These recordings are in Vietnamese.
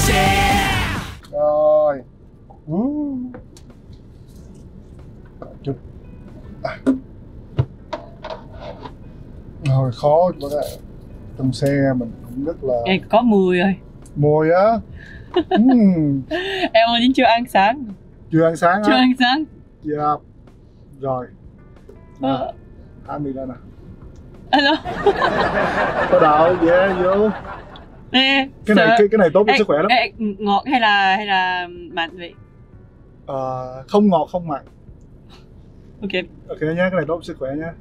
Rồi. Chút. Rồi khó quá đấy. Trong xe mình cũng rất là... Em có mùi rồi. Mùi á. Em vẫn chưa ăn sáng. Chưa ăn sáng á? Chưa ăn sáng. Dạ. Rồi. Hai mình lên nè. Alo. Có đậu, vô. Ê, cái này tốt cho sức khỏe lắm. Ngọt hay là mặn vậy? Không ngọt không mặn. Ok. Ok nhé, cái này tốt cho sức khỏe nhé.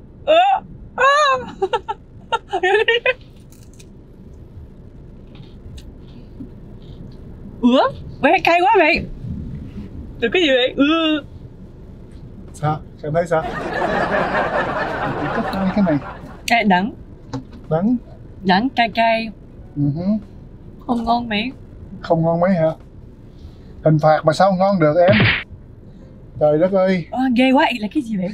Vậy cay quá vậy. Được cái gì vậy? Sao? Em thấy sao? Cái này. Đắng. Đắng. Đắng cay. Không ngon mấy. Không ngon mấy hả? Hình phạt mà sao ngon được em? Trời đất ơi. Ghê quá, là cái gì vậy?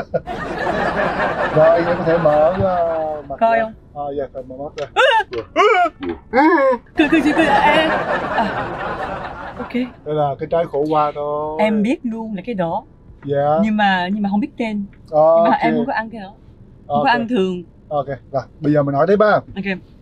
Rồi em có thể mở mặt coi ra. Không? Dạ phải mở mắt ra. Cười. Ok. Đây là cái trái khổ qua thôi. Em biết luôn là cái đó. Dạ. Nhưng mà không biết tên. Nhưng mà em không có ăn cái đó. Không có ăn thường. Ok, rồi bây giờ mình hỏi tiếp ba. Ok.